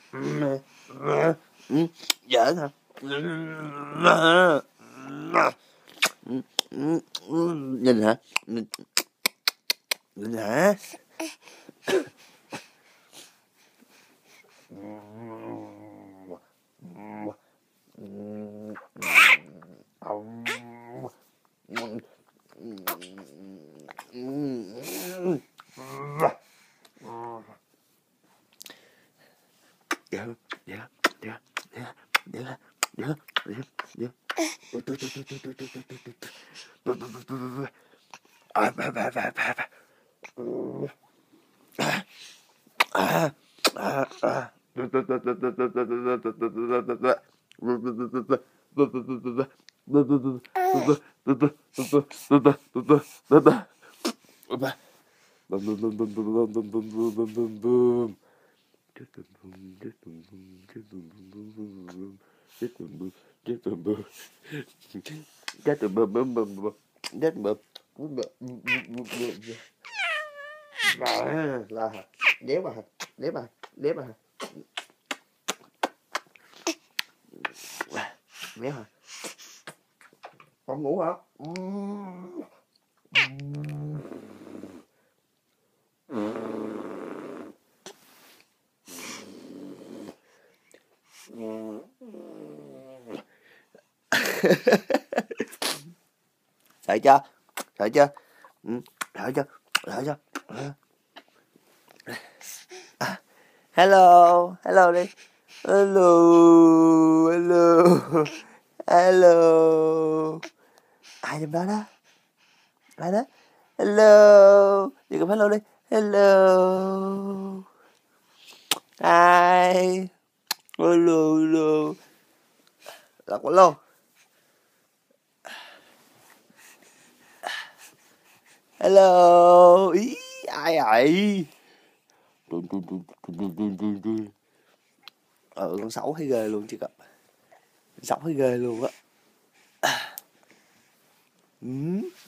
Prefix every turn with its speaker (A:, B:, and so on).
A: Giỡn hả? Nhìn hả? Nhìn hả? Dạ, dạ, dạ, dạ, dạ, dạ, dạ, là đéo mà đéo mà đéo mà méo hả? Con ngủ hả? Sợ chưa? Sợ chưa? Sợ chưa? Sợ chưa? Hello, hello đi. Hello, hello, hello. Ai trong đó đó? Ai đó? Hello. Đi cùng hello đi. Hello. Hi. Hello, hello. Lọc hello. Hello. Ý, ai vậy? Con xấu thấy ghê luôn chứ cậu. Xấu thấy ghê luôn á.